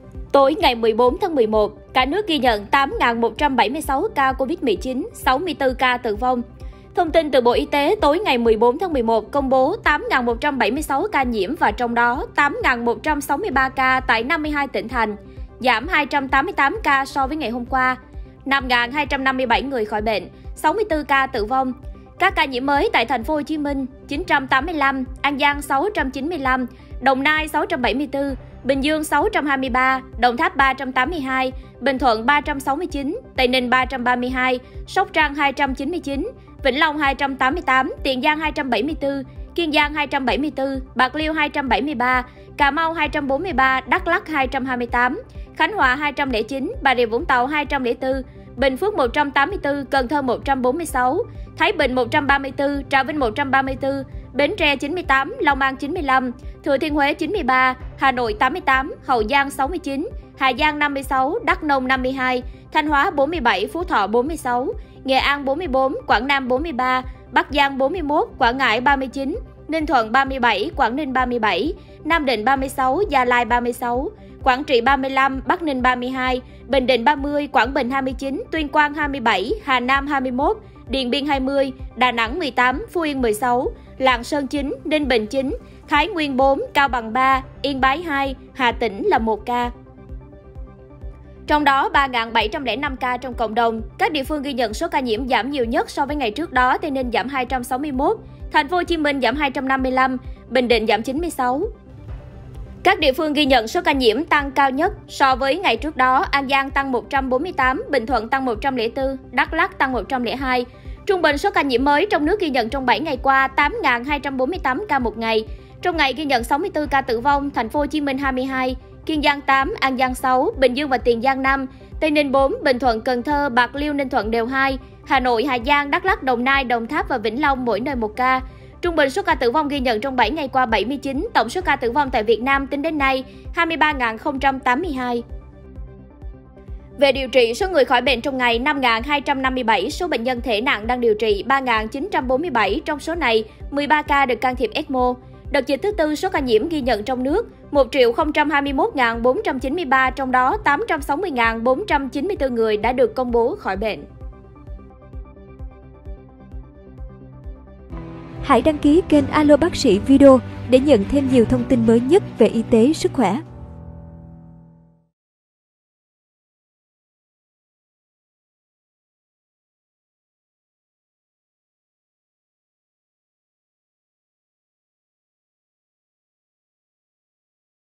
Tối ngày 14 tháng 11, cả nước ghi nhận 8.176 ca COVID-19, 64 ca tử vong. Thông tin từ Bộ Y tế tối ngày 14 tháng 11 công bố 8.176 ca nhiễm và trong đó 8.163 ca tại 52 tỉnh thành, giảm 288 ca so với ngày hôm qua. 5.257 người khỏi bệnh, 64 ca tử vong. Các ca nhiễm mới tại thành phố Hồ Chí Minh 985, An Giang 695, Đồng Nai 674, Bình Dương 623, Đồng Tháp 382, Bình Thuận 369, Tây Ninh 332, Sóc Trăng 299, Vĩnh Long 288, Tiền Giang 274, Kiên Giang 274, Bạc Liêu 273, Cà Mau 243, Đắk Lắk 228, Khánh Hòa 209, Bà Rịa Vũng Tàu 204, Bình Phước 184, Cần Thơ 146, Thái Bình 134, Trà Vinh 134, Bến Tre 98, Long An 95, Thừa Thiên Huế 93, Hà Nội 88, Hậu Giang 69, Hà Giang 56, Đắk Nông 52, Thanh Hóa 47, Phú Thọ 46, Nghệ An 44, Quảng Nam 43, Bắc Giang 41, Quảng Ngãi 39, Ninh Thuận 37, Quảng Ninh 37, Nam Định 36, Gia Lai 36, Quảng Trị 35, Bắc Ninh 32, Bình Định 30, Quảng Bình 29, Tuyên Quang 27, Hà Nam 21, Điện Biên 20, Đà Nẵng 18, Phú Yên 16, Lạng Sơn 9, Ninh Bình 9, Thái Nguyên 4, Cao Bằng 3, Yên Bái 2, Hà Tĩnh là 1 ca. Trong đó 3.705 ca trong cộng đồng, các địa phương ghi nhận số ca nhiễm giảm nhiều nhất so với ngày trước đó, Tây Ninh giảm 261, Thành phố Hồ Chí Minh giảm 255, Bình Định giảm 96. Các địa phương ghi nhận số ca nhiễm tăng cao nhất so với ngày trước đó, An Giang tăng 148, Bình Thuận tăng 104, Đắk Lắk tăng 102. Trung bình số ca nhiễm mới trong nước ghi nhận trong 7 ngày qua 8.248 ca một ngày. Trong ngày ghi nhận 64 ca tử vong, Thành phố Hồ Chí Minh 22, Kiên Giang 8, An Giang 6, Bình Dương và Tiền Giang 5, Tây Ninh 4, Bình Thuận, Cần Thơ, Bạc Liêu, Ninh Thuận đều 2, Hà Nội, Hà Giang, Đắk Lắk, Đồng Nai, Đồng Tháp và Vĩnh Long mỗi nơi 1 ca. Trung bình số ca tử vong ghi nhận trong 7 ngày qua 79, tổng số ca tử vong tại Việt Nam tính đến nay 23.082. Về điều trị, số người khỏi bệnh trong ngày 5.257, số bệnh nhân thể nặng đang điều trị 3.947, trong số này 13 ca được can thiệp ECMO. Đợt dịch thứ tư, số ca nhiễm ghi nhận trong nước 1.021.493, trong đó 860.494 người đã được công bố khỏi bệnh. Hãy đăng ký kênh Alo Bác sĩ Video để nhận thêm nhiều thông tin mới nhất về y tế, sức khỏe.